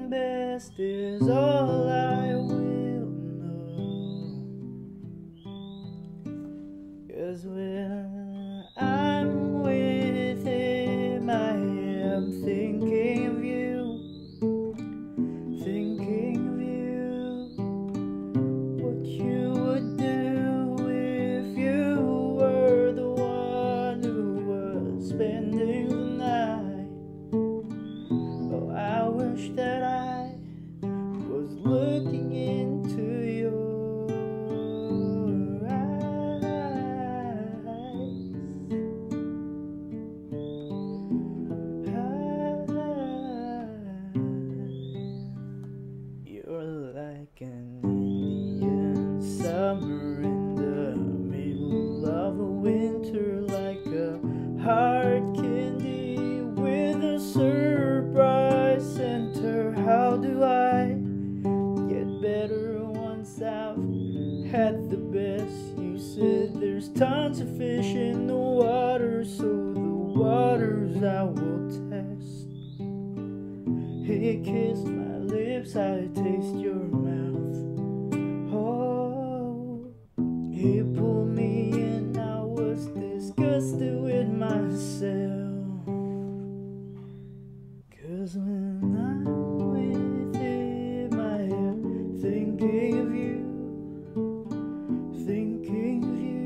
best is all I will know. 'Cause when I'm with him, I am thinking of you, thinking of you, what you would do if you were the one who was spending the night. Oh, I wish that I was looking into your eyes. You're like an Indian summer in the middle of a winter, like a hard candy with a surprise center. How do I get better once I've had the best? You said there's tons of fish in the water, so the waters I will test. He kissed my lips, I taste your mouth. Oh, he pulled me in, I was disgusted with myself. 'Cause when I'm with him, I am thinking of you, thinking of you,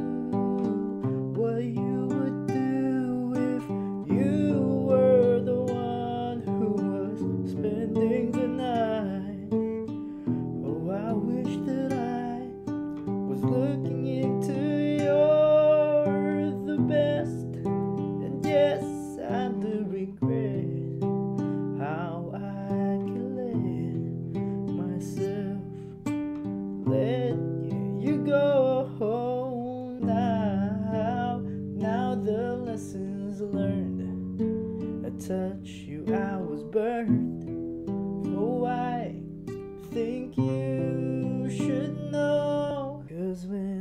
what you would do if you were the one who was spending the night. Oh, I wish that I was looking into your the best, and yes, I do regret how I can let myself let you go home now. Now the lessons learned, I touch you, I was burned. Oh, I think you should know. 'Cause when